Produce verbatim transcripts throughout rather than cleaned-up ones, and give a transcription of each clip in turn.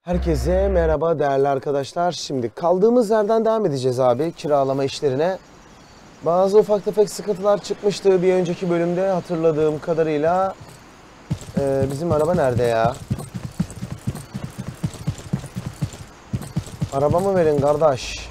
Herkese merhaba değerli arkadaşlar. Şimdi kaldığımız yerden devam edeceğiz abi kiralama işlerine. Bazı ufak tefek sıkıntılar çıkmıştı bir önceki bölümde hatırladığım kadarıyla. Ee, bizim araba nerede ya? Arabamı verin kardeş.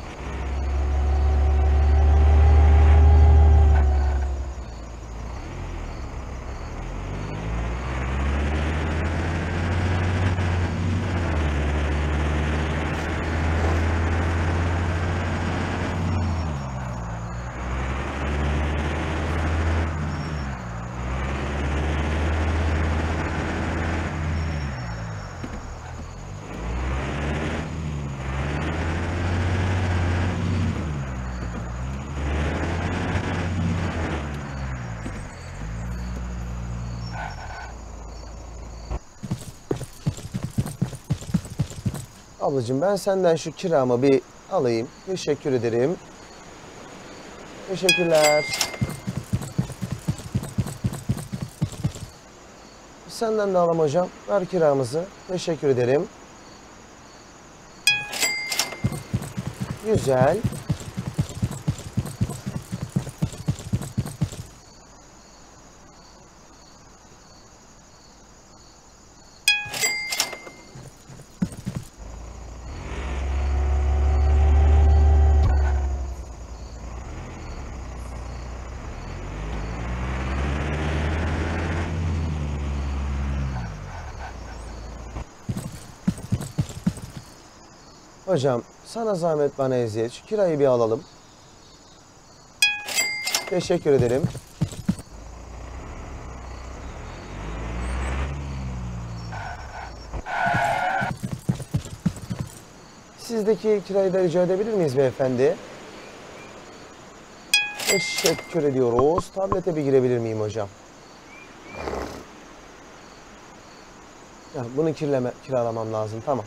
Ablacığım ben senden şu kiramı bir alayım. Teşekkür ederim. Teşekkürler. Senden de alalım hocam. Ver kiramızı. Teşekkür ederim. Güzel. Hocam sana zahmet bana eziyet. Şu kirayı bir alalım. Teşekkür ederim. Sizdeki kirayı da rica edebilir miyiz beyefendi? Teşekkür ediyoruz. Tablete bir girebilir miyim hocam? Ya, bunu kirleme, kiralamam lazım. Tamam.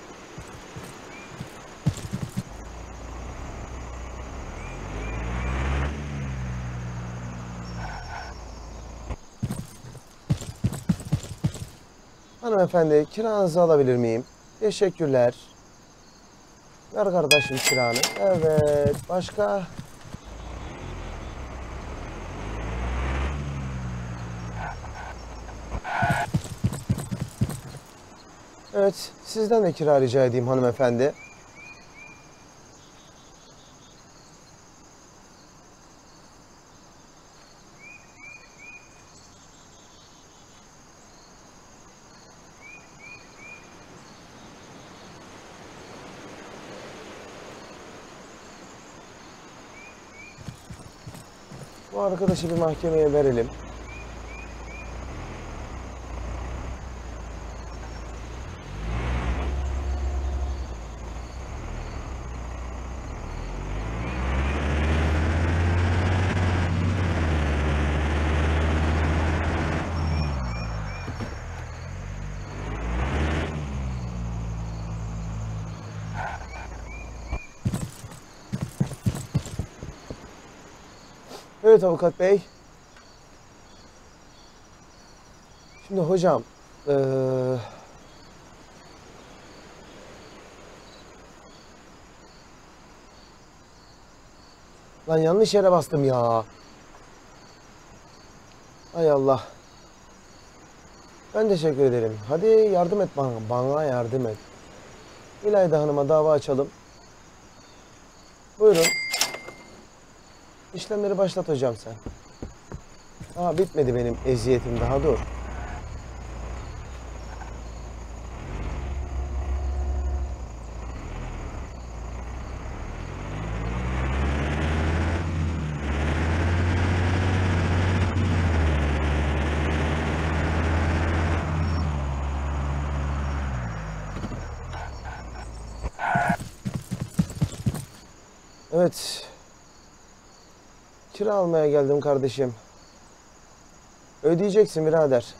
Hanımefendi kiranızı alabilir miyim? Teşekkürler. Ver kardeşim kiranı. Evet. Başka? Evet. Sizden de kira rica edeyim hanımefendi. Bu arkadaşı bir mahkemeye verelim. Evet avukat bey. Şimdi hocam, ee... lan yanlış yere bastım ya. Hay Allah. Ben teşekkür ederim. Hadi yardım et bana. Bana yardım et. İlayda Hanım'a dava açalım. Buyurun. İşlemleri başlat hocam sen. Aa bitmedi benim eziyetim daha dur. Evet. Kira almaya geldim kardeşim. Ödeyeceksin birader.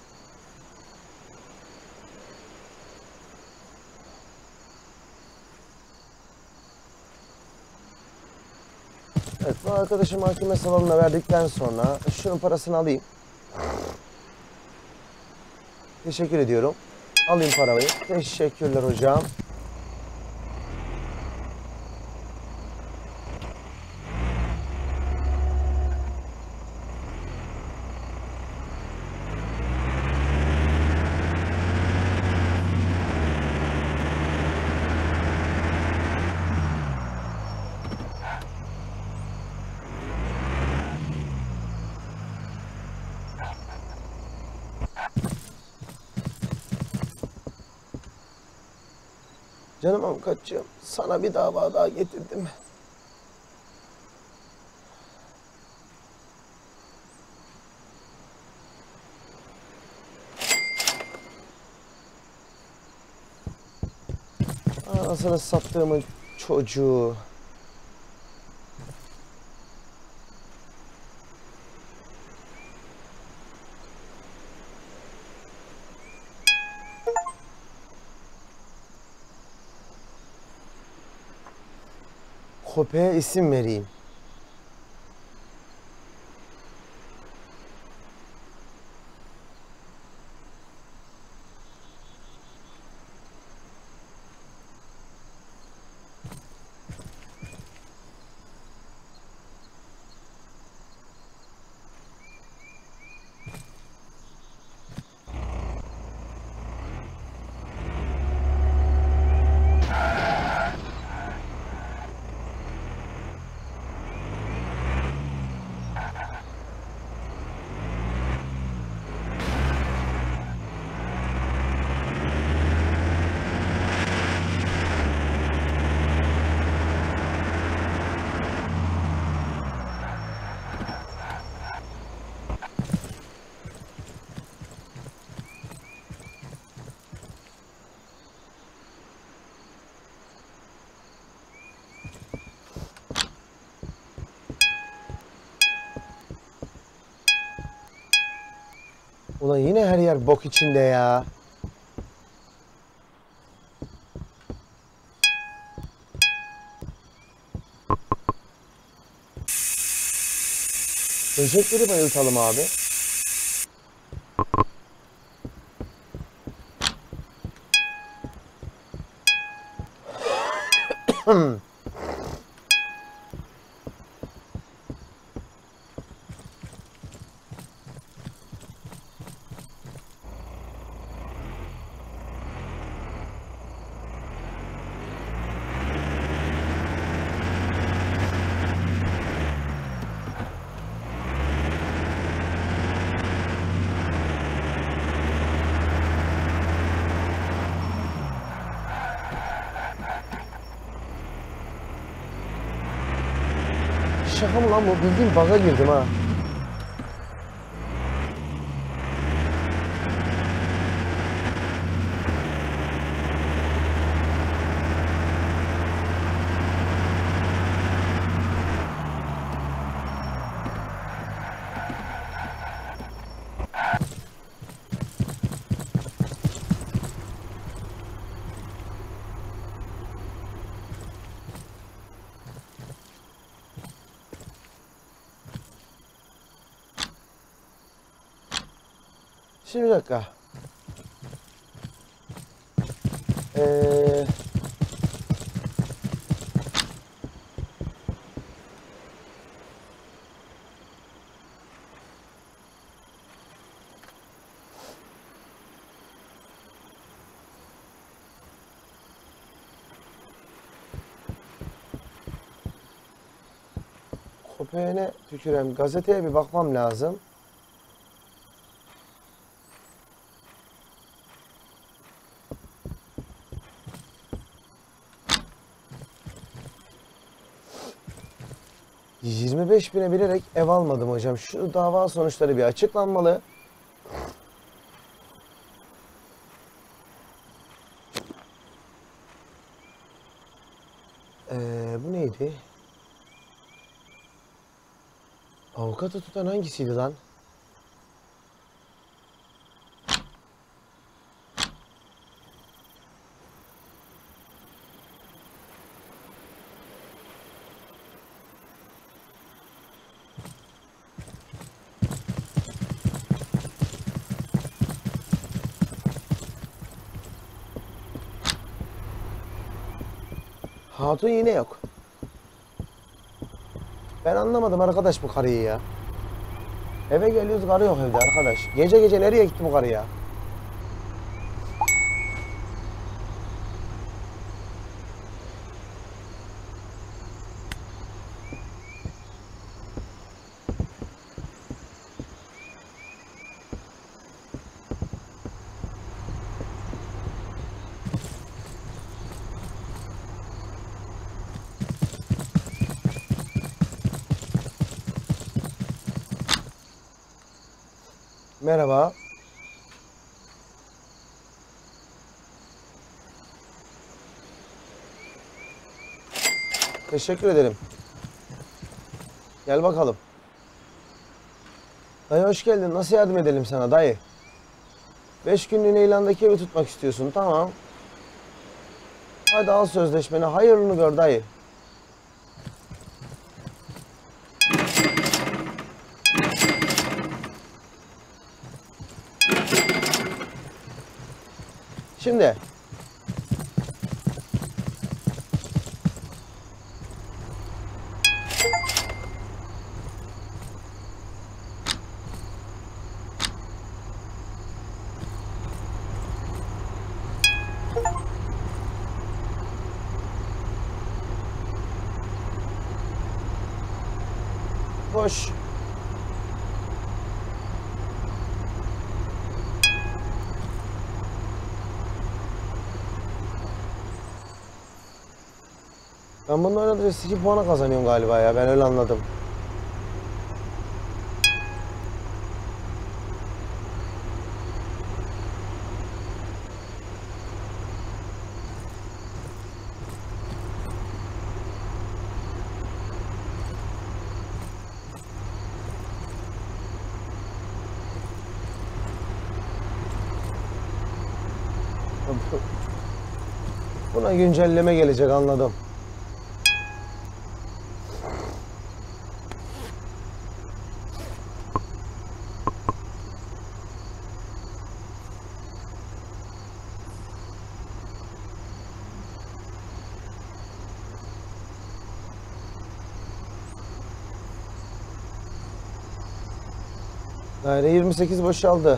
Evet, bu arkadaşı mahkeme salonuna verdikten sonra şunun parasını alayım. Teşekkür ediyorum. Alayım parayı. Teşekkürler hocam. Canım avukatçığım, sana bir dava daha getirdim. Anasını sattığımın çocuğu. Köpeğe isim vereyim. Ulan yine her yer bok içinde ya. Böcekleri bayıltalım abi. Şaka mı lan bu? Bildiğin bug'a girdim ha. Şimdi bir dakika. Ee... Köpeğine tükürem. Gazeteye bir bakmam lazım. yirmi beş bine bilerek ev almadım hocam. Şu dava sonuçları bir açıklanmalı. Ee, bu neydi? Avukatı tutan hangisiydi lan? Hatun yine yok. Ben anlamadım arkadaş bu karıyı ya. Eve geliyoruz, karı yok evde arkadaş. Gece gece nereye gitti bu karı ya? Merhaba. Teşekkür ederim. Gel bakalım. Dayı hoş geldin. Nasıl yardım edelim sana dayı? Beş günlüğüne ilandaki evi tutmak istiyorsun. Tamam. Hadi al sözleşmeni. Hayırlını gör dayı. Şimdi. Koş. Ben bunun oynadığınca iki puana kazanıyorum galiba ya. Ben öyle anladım. Buna güncelleme gelecek anladım. Daire yirmi sekiz boşaldı.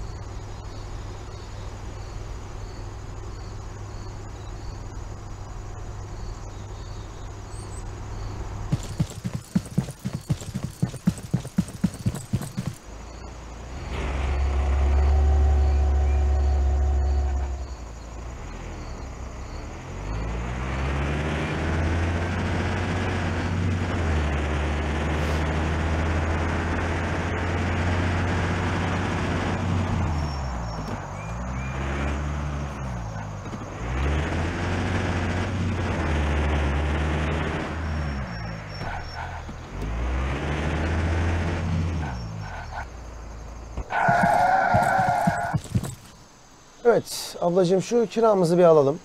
Evet ablacığım şu kiramızı bir alalım.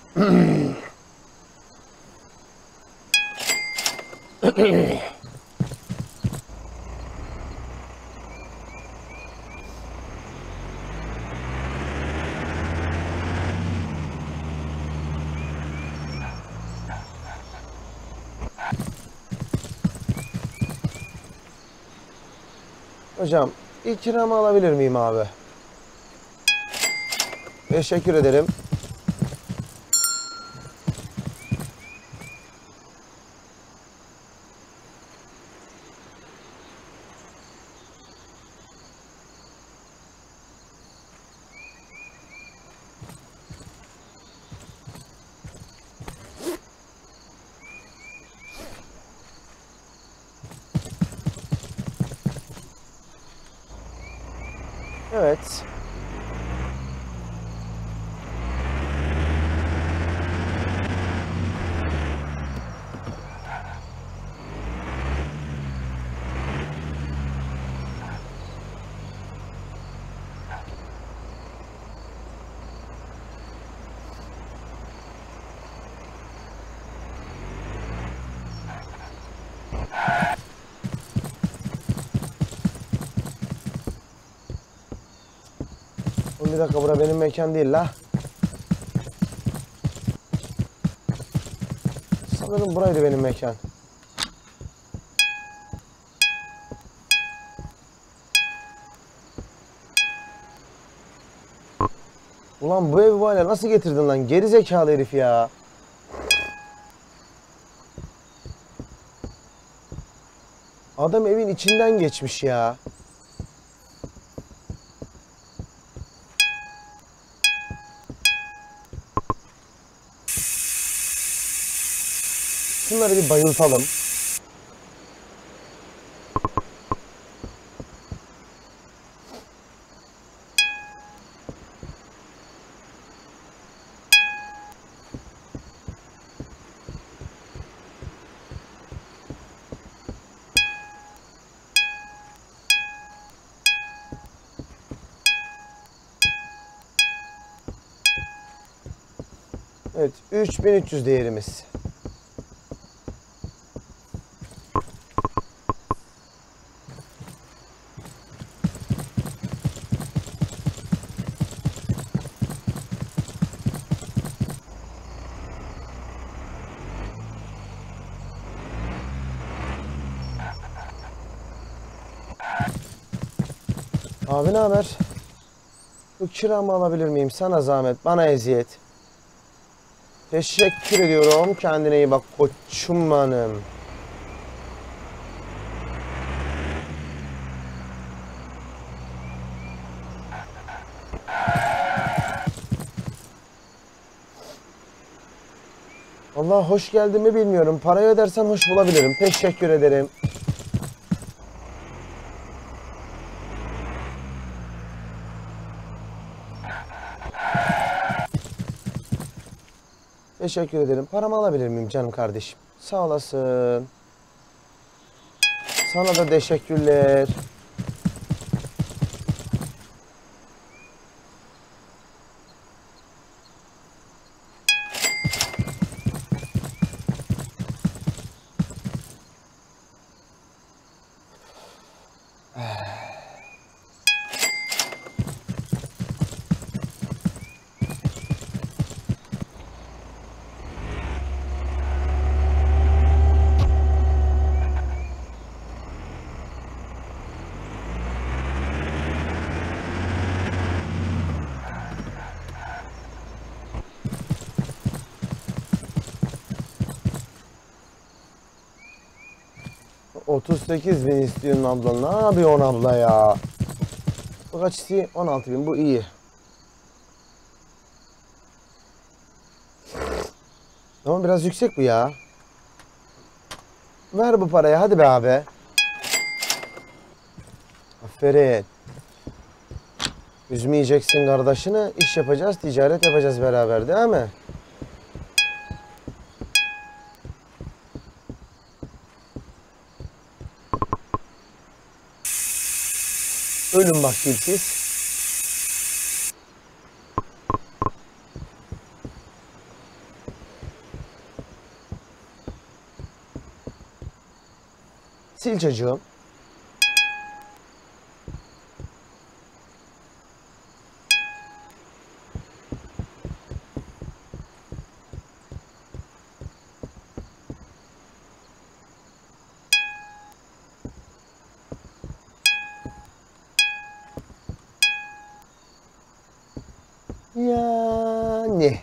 Hocam ilk kiramı alabilir miyim abi? Teşekkür ederim. Evet. Bir dakika bura benim mekan değil la. Sanırım buraydı benim mekan. Ulan bu evi bu hale nasıl getirdin lan? Geri zekalı herif ya. Adam evin içinden geçmiş ya. Şunları bir bayıltalım. Evet, üç bin üç yüz değerimiz. Abi ne haber? Bu kiramı alabilir miyim? Sana zahmet, bana eziyet. Teşekkür ediyorum. Kendine iyi bak koçum benim. Allah hoş geldin mi bilmiyorum. Parayı ödersen hoş bulabilirim. Teşekkür ederim. Teşekkür ederim. Paramı alabilir miyim canım kardeşim? Sağ olasın. Sana da teşekkürler. otuz sekiz bin istiyorsun abla. Ne yapıyorsun abla ya? Bu kaç istiyor? on altı bin. Bu iyi. Ama biraz yüksek bu ya. Ver bu parayı. Hadi be abi. Aferin. Üzmeyeceksin kardeşini. İş yapacağız, ticaret yapacağız beraber, değil mi? Ölün bakayım siz. Sil çocuğum. Yani.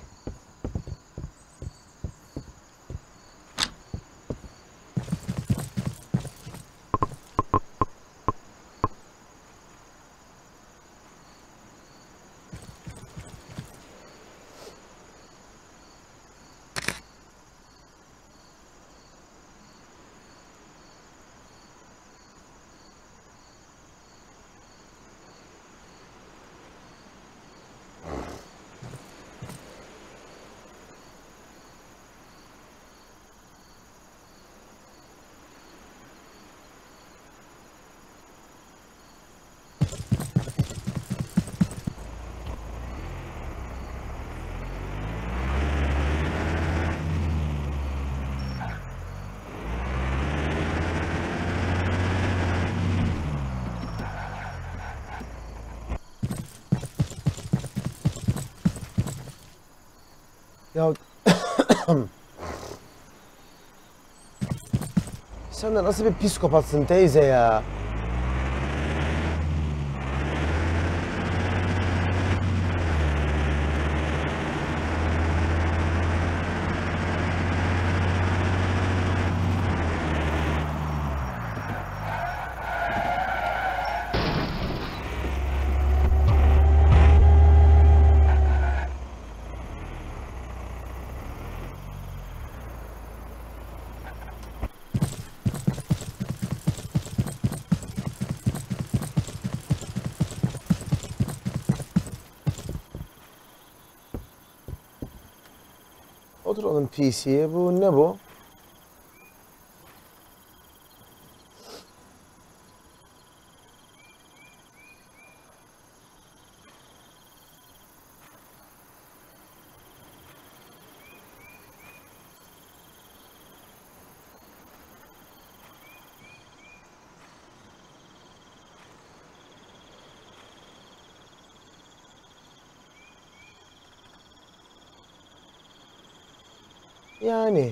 Ya Sen de nasıl bir psikopatsın teyze ya? Oturalım P C'ye. Bu ne bu? Yani.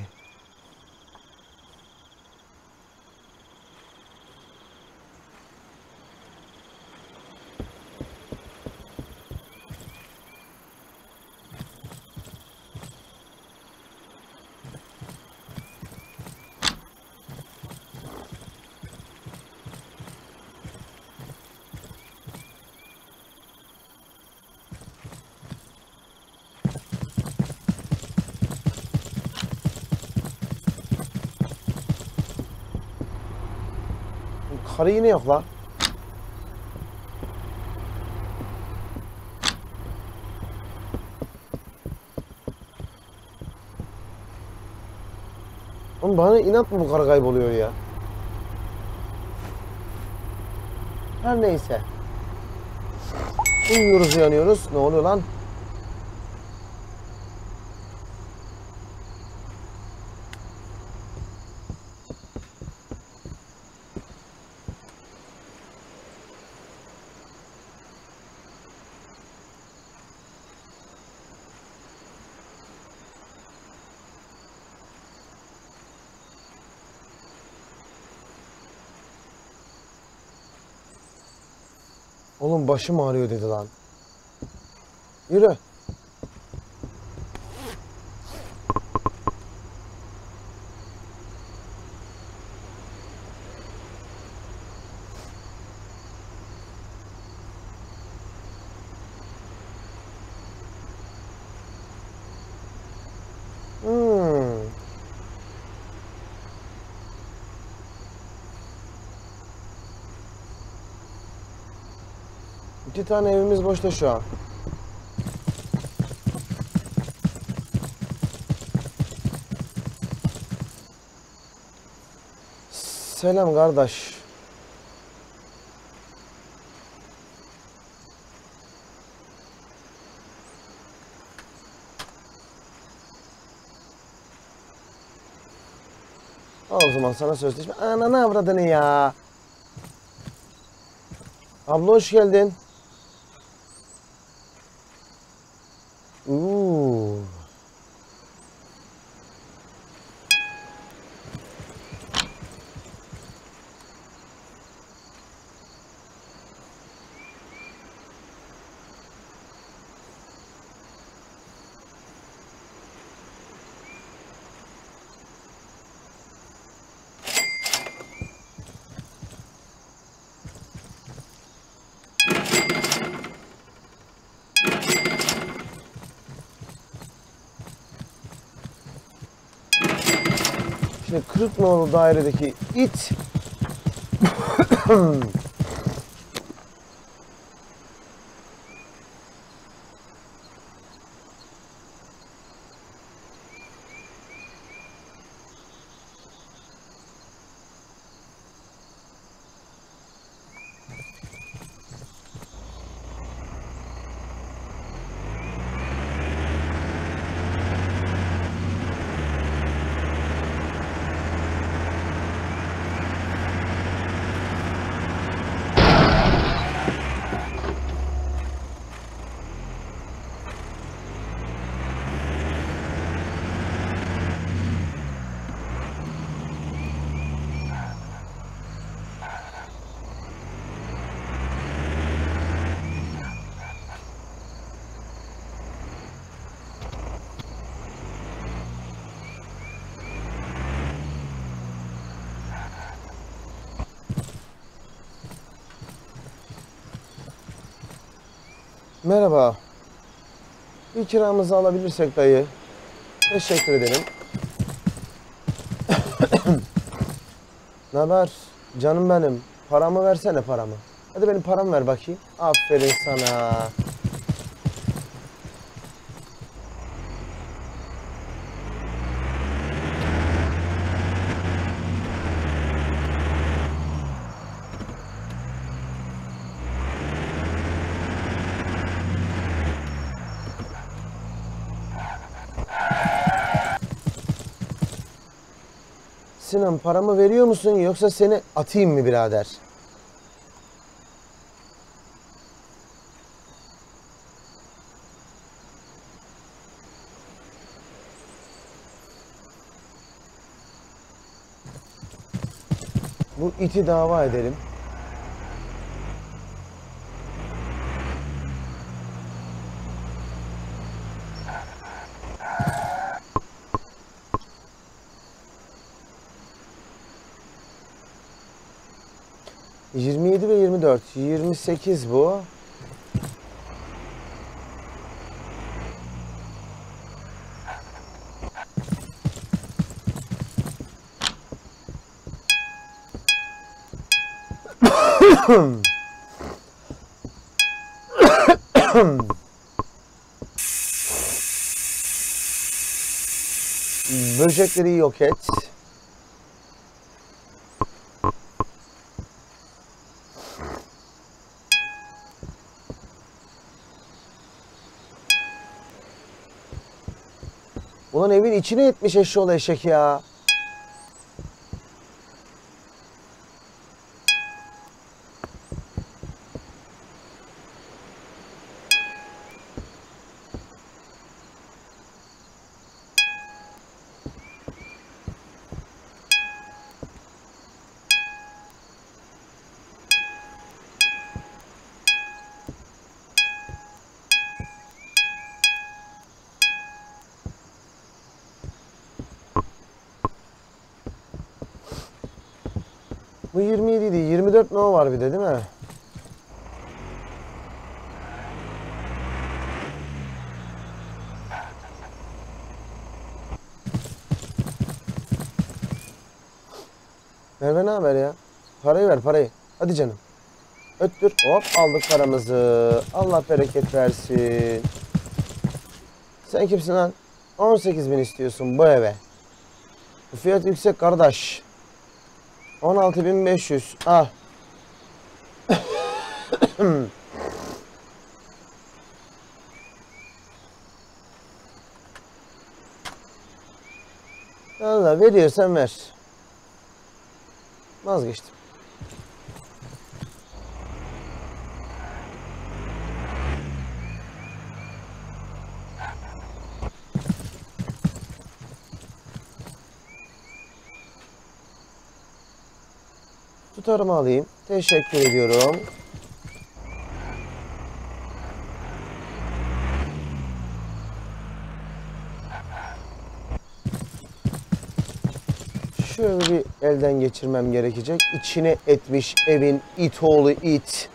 Karı yine yok lan. Oğlum bana inat mı bu karı kayboluyor ya? Her neyse. Uyuyoruz uyanıyoruz. Ne oluyor lan? Oğlum başım ağrıyor dedi lan. Yürü. Hmm. İki tane evimiz boşta şu an. Selam kardeş. O zaman sana sözleşme. Ananı avradını ya. Abla hoş geldin. Uuu. Şimdi kırk nolu dairedeki it Merhaba. Bir kiramızı alabilirsek dayı. Teşekkür ederim. Ne haber? Canım benim. Paramı versene paramı. Hadi benim paramı ver bakayım. Aferin sana. Sinan paramı veriyor musun yoksa seni atayım mı birader? Bu iti dava edelim. yirmi yedi ve yirmi dört. yirmi sekiz bu. Böcekleri yok et. Ulan evin içine etmiş eşşoğlu eşek ya. Bu yirmi yedi idi. yirmi dört no var bir de değil mi? Merve ne haber ya? Parayı ver parayı. Hadi canım. Öttür. Hop aldık paramızı. Allah bereket versin. Sen kimsin lan? on sekiz bin istiyorsun bu eve. Bu fiyat yüksek kardeş. on altı bin beş yüz. Ah. Allah veriyorsan ver. Vazgeçtim. Tutarımı alayım. Teşekkür ediyorum. Şöyle bir elden geçirmem gerekecek. İçine etmiş evin it oğlu it.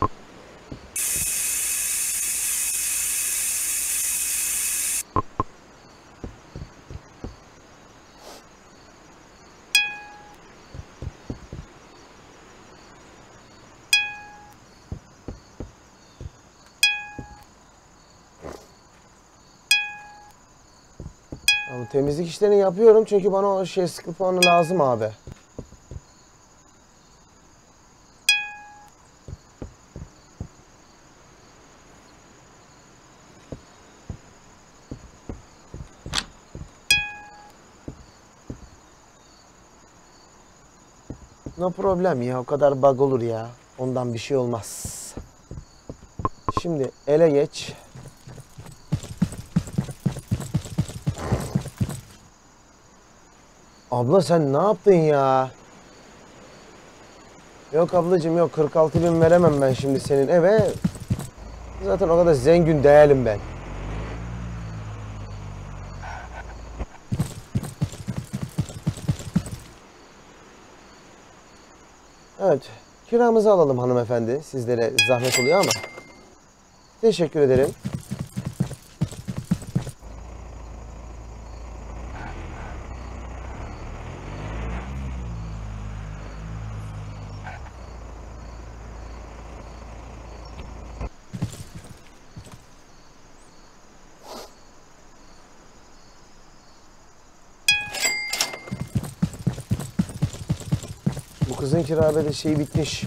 Abi temizlik işlerini yapıyorum çünkü bana o şey skill puanı lazım abi. No problem ya, o kadar bug olur ya. Ondan bir şey olmaz. Şimdi ele geç. Abla sen ne yaptın ya? Yok ablacığım yok, kırk altı bin veremem ben şimdi senin eve. Zaten o kadar zengin değilim ben. Evet, kiramızı alalım hanımefendi. Sizlere zahmet oluyor ama. Teşekkür ederim. Bu kızın kirabede şeyi bitmiş.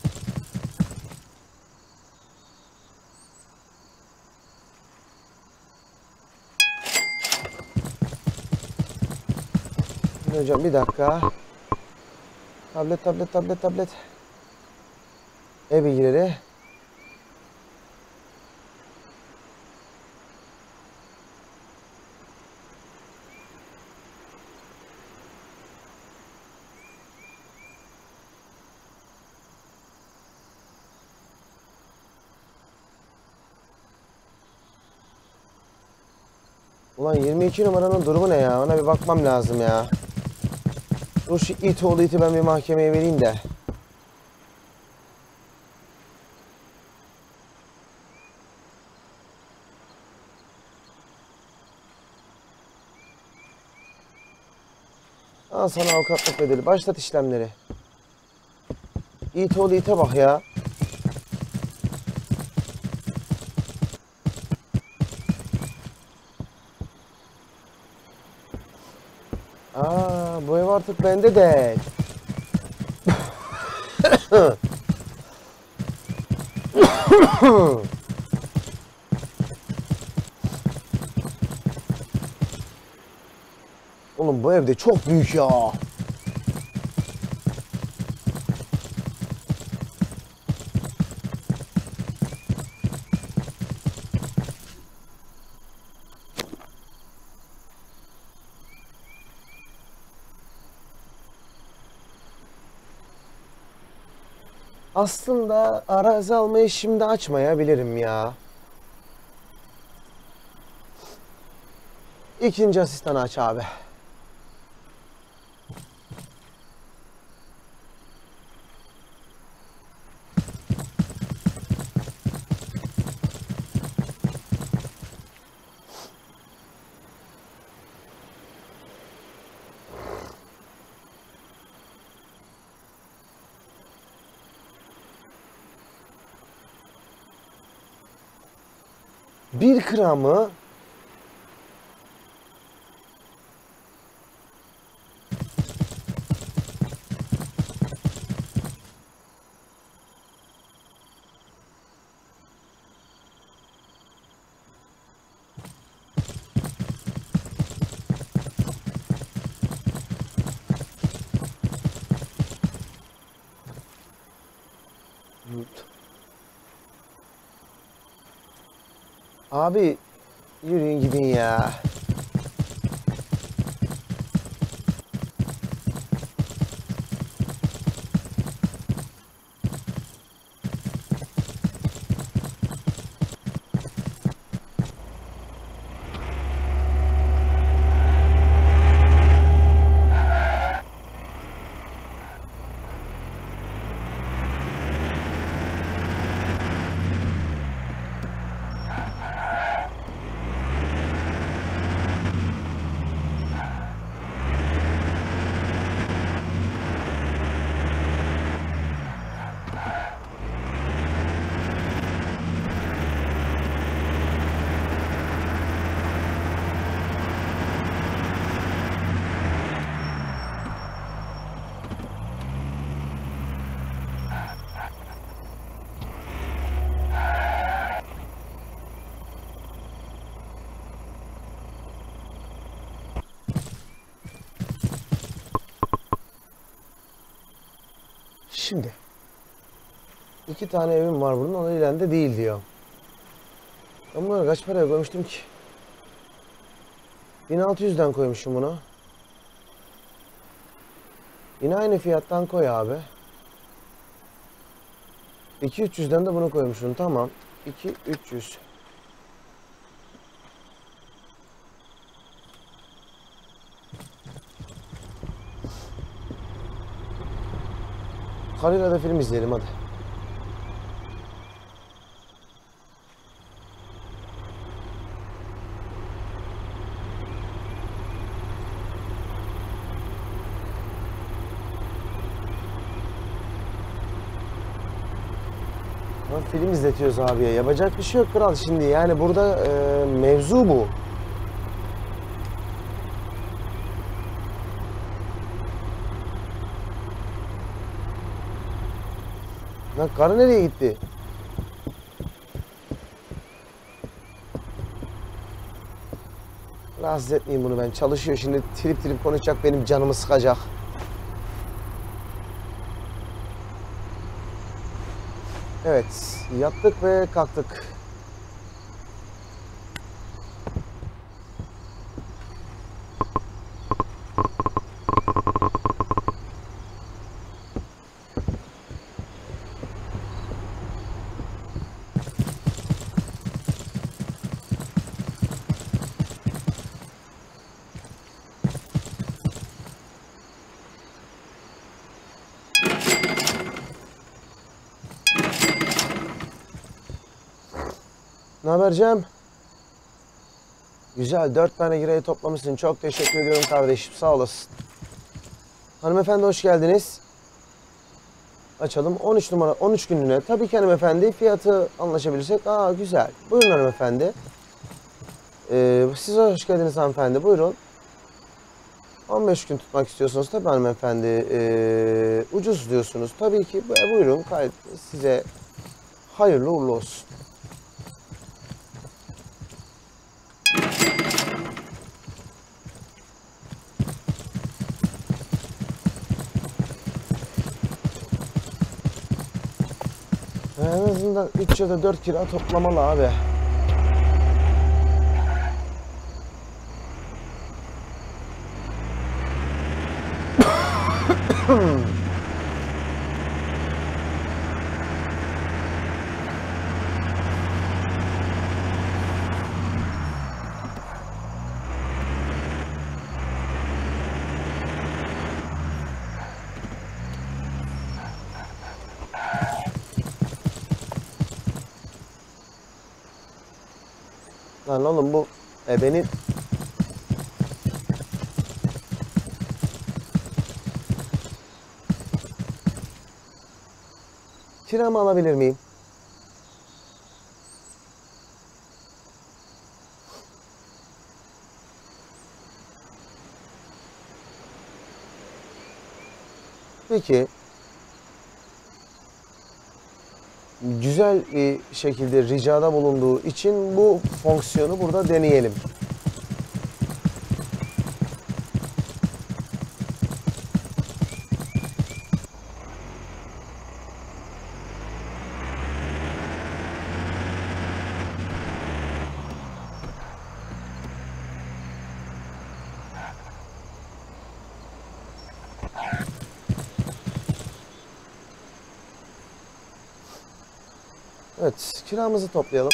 Hocam bir dakika. Tablet, tablet, tablet, tablet. E bilgileri. Ulan yirmi iki numaranın durumu ne ya? Ona bir bakmam lazım ya. Dur şu it oğlu iti ben bir mahkemeye vereyim de. Al sana avukatlık bedeli. Başlat işlemleri. İt oğlu ite bak ya. Aa, bu ev artık bende de. Oğlum bu evde çok büyük ya. Aslında arazi almayı şimdi açmayabilirim ya. İkinci asistanı aç abi. Bir gramı abi yürüyün gidin ya. Şimdi iki tane evim var bunun, onun ilerinde değil diyor. Ben bunları kaç paraya koymuştum ki? bin altı yüzden koymuşum bunu. Yine aynı fiyattan koy abi. iki üç yüzden de bunu koymuşum, tamam. iki üç yüz. Karıyla da film izleyelim hadi. Lan film izletiyoruz abiye. Yapacak bir şey yok kral şimdi. Yani burada e, mevzu bu. Lan karı nereye gitti? Rahatsız etmeyeyim bunu ben. Çalışıyor şimdi, trip trip konuşacak, benim canımı sıkacak. Evet, yattık ve kalktık. Ne haber Cem? Güzel, dört tane girayı toplamışsın. Çok teşekkür ediyorum kardeşim, sağ olasın. Hanımefendi hoş geldiniz. Açalım. on üç numara, on üç günlüğüne. Tabii ki hanımefendi, fiyatı anlaşabilirsek. Aa güzel. Buyurun hanımefendi. Ee, siz hoş geldiniz hanımefendi, buyurun. on beş gün tutmak istiyorsunuz tabii hanımefendi. Ee, ucuz diyorsunuz. Tabii ki buyurun, kayıt size hayırlı uğurlu olsun. En azından üç ya da dört kira toplamalı abi. Lan oğlum bu ebenin kiramı alabilir miyim? Peki güzel bir şekilde ricada bulunduğu için bu fonksiyonu burada deneyelim. Evet, kiramızı toplayalım.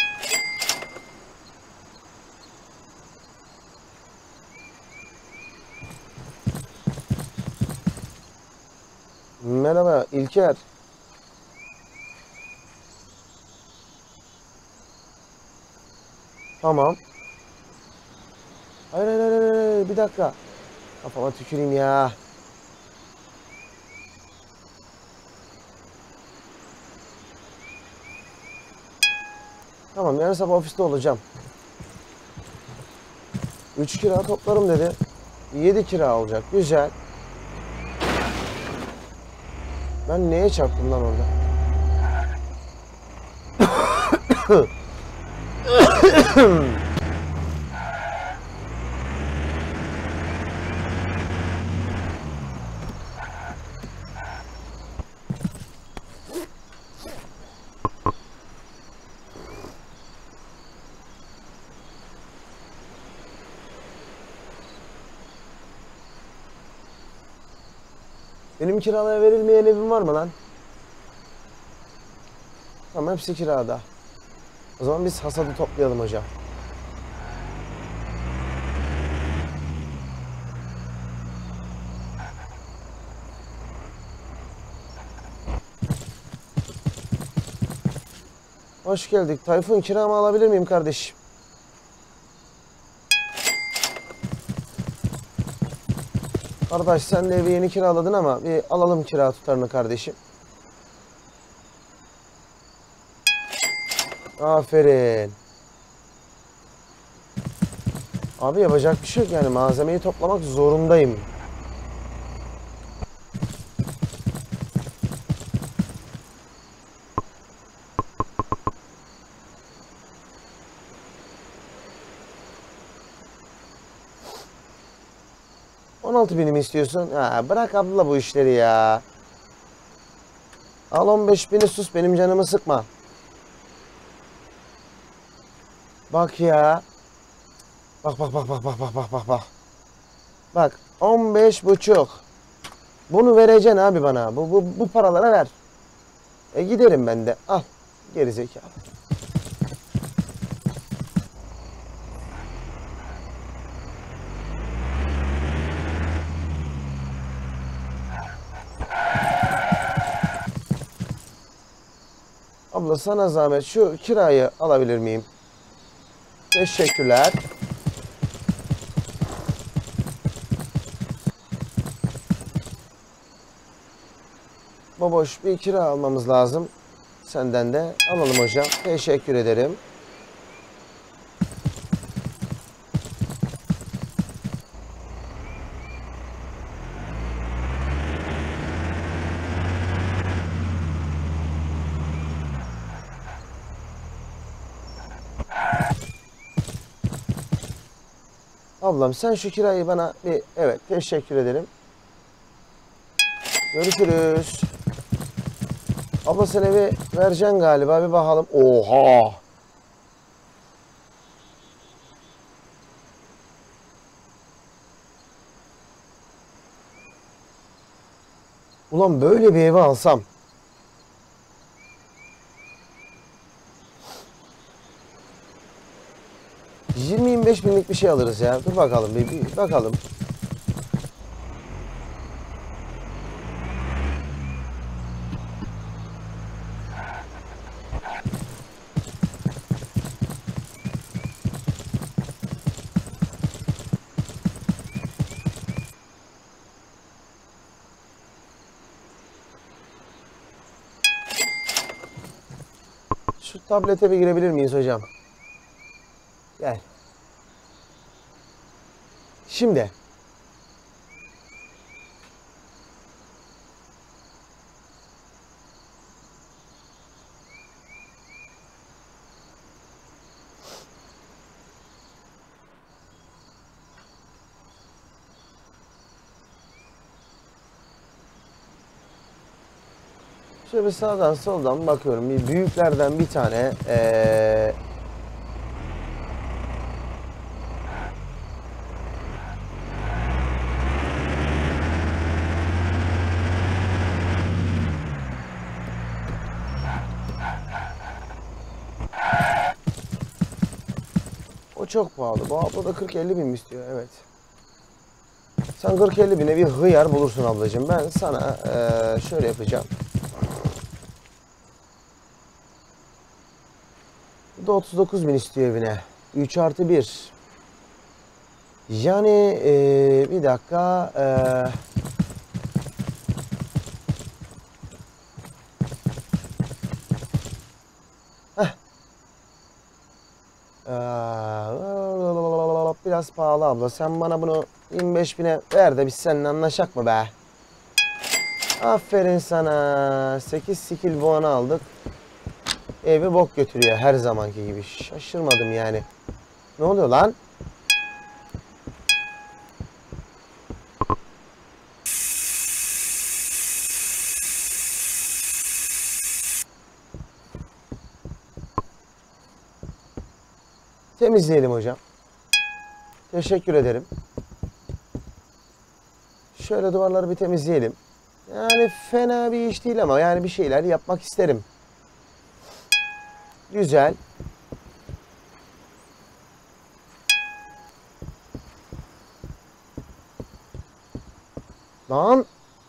Merhaba İlker. Tamam. Hayır hayır hayır, hayır. Bir dakika. Kafama tüküreyim ya. Tamam, yarın sabah ofiste olacağım. üç kira toplarım dedi. yedi kira olacak. Güzel. Ben neye çarptım lan orada? Benim kiralaya verilmeyen evim var mı lan? Tamam, hepsi kirada. O zaman biz hasadı toplayalım hocam. Hoş geldik. Tayfun, kiramı alabilir miyim kardeşim? Kardeş sen de evi yeni kiraladın ama bir alalım kira tutarını kardeşim. Aferin. Abi yapacak bir şey yok yani, malzemeyi toplamak zorundayım. on altı bini mi istiyorsun? Ha, bırak abla bu işleri ya. Al on beş bini, sus, benim canımı sıkma. Bak ya. Bak bak bak bak bak bak bak bak bak. Bak on beş buçuk. Bunu vereceksin abi bana. Bu, bu, bu paralara ver. E giderim ben de. Al. Gerizekalı. Abla sana zahmet şu kirayı alabilir miyim? Teşekkürler. Baboş, bir kira almamız lazım. Senden de alalım hocam. Teşekkür ederim. Ablam sen şu kirayı bana bir, evet, teşekkür ederim. Görüşürüz. Abla sen evi vereceksin galiba, bir bakalım. Oha. Ulan böyle bir evi alsam. yirmi yirmi beş binlik bir şey alırız ya. Dur bakalım bir, bir bakalım. Şu tablete bir girebilir miyiz hocam? Gel. Şimdi. Şöyle bir sağdan soldan bakıyorum. Bir büyüklerden bir tane ee, o çok pahalı. Bu abla da kırk elli bin mi istiyor? Evet. Sen kırk elli bine bir hıyar bulursun ablacığım. Ben sana ee, şöyle yapacağım. Bu da otuz dokuz bin istiyor evine. üç artı bir. Yani ee, bir dakika. Ee, heh. Ee, biraz pahalı abla. Sen bana bunu yirmi beş bine ver de biz seninle anlaşak mı be? Aferin sana. sekiz skill puanı aldık. Evi bok götürüyor her zamanki gibi. Şaşırmadım yani. Ne oluyor lan? Temizleyelim hocam. Teşekkür ederim. Şöyle duvarları bir temizleyelim. Yani fena bir iş değil ama yani bir şeyler yapmak isterim. Güzel. Lan.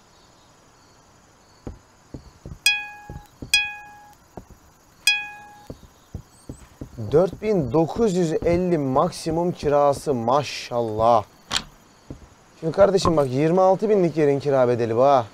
dört bin dokuz yüz elli maksimum kirası, maşallah. Şimdi kardeşim bak, yirmi altı binlik yerin kira bedeli bu ha.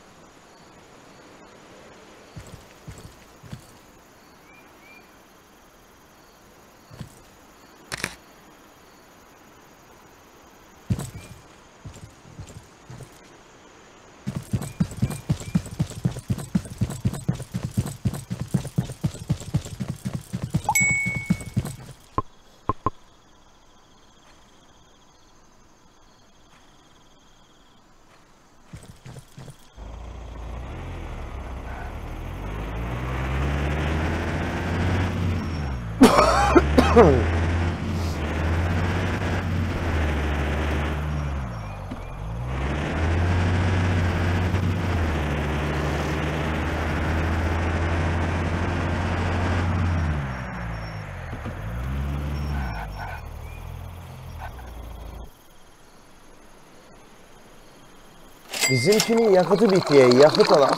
Bizimkinin yakıtı bitiyor. Yakıt alan.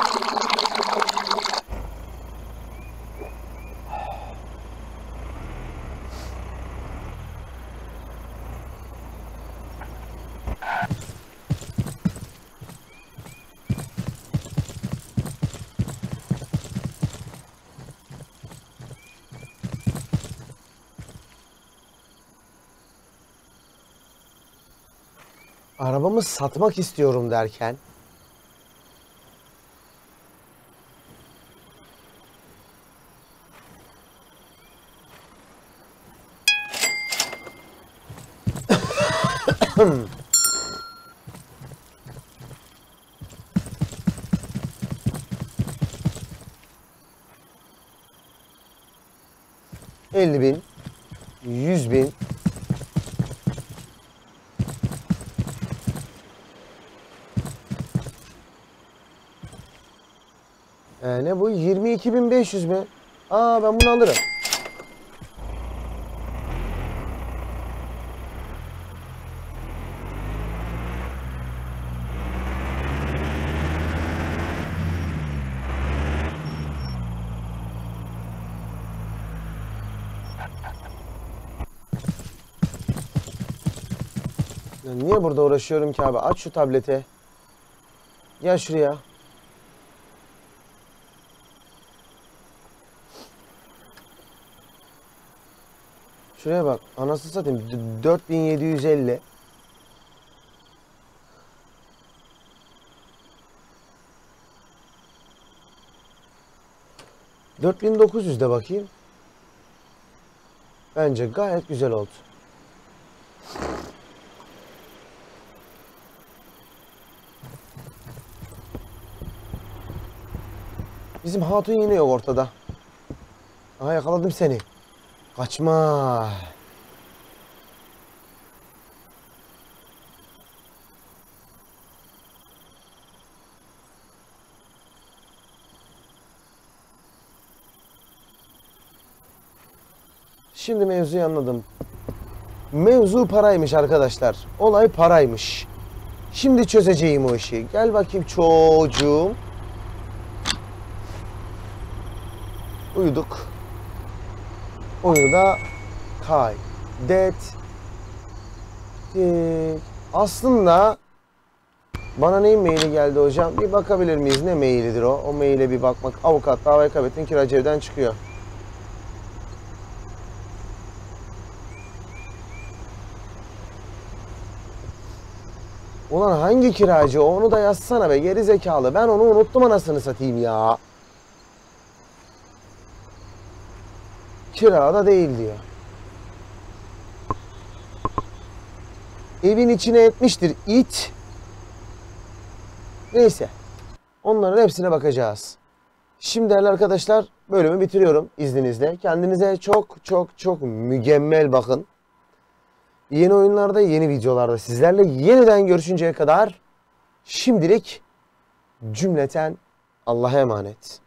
Arabamı satmak istiyorum derken elli bin, yüz bin, ee, ne bu? yirmi iki bin beş yüz mi? Aa, ben bunu alırım. Ya niye burada uğraşıyorum ki abi? Aç şu tableti. Gel şuraya. Şuraya bak. Anasını satayım. dört bin yedi yüz elli. dört bin dokuz yüz de bakayım. Bence gayet güzel oldu. Bizim hatun yine yok ortada. Aha, yakaladım seni. Kaçma. Şimdi mevzuyu anladım. Mevzu paraymış arkadaşlar. Olay paraymış. Şimdi çözeceğim o işi. Gel bakayım çocuğum. Uyuduk. Uyuda kaydet. Aslında bana neyin maili geldi hocam? Bir bakabilir miyiz? Ne mailidir o? O maile bir bakmak. Avukat davaya kaybettin, kiracı evden çıkıyor. Ulan hangi kiracı? Onu da yazsana be geri zekalı. Ben onu unuttum anasını satayım ya. Kirada değil diyor. Evin içine etmiştir it. Neyse. Onların hepsine bakacağız. Şimdi değerli arkadaşlar bölümü bitiriyorum izninizle. Kendinize çok çok çok mükemmel bakın. Yeni oyunlarda, yeni videolarda sizlerle yeniden görüşünceye kadar şimdilik cümleten Allah'a emanet.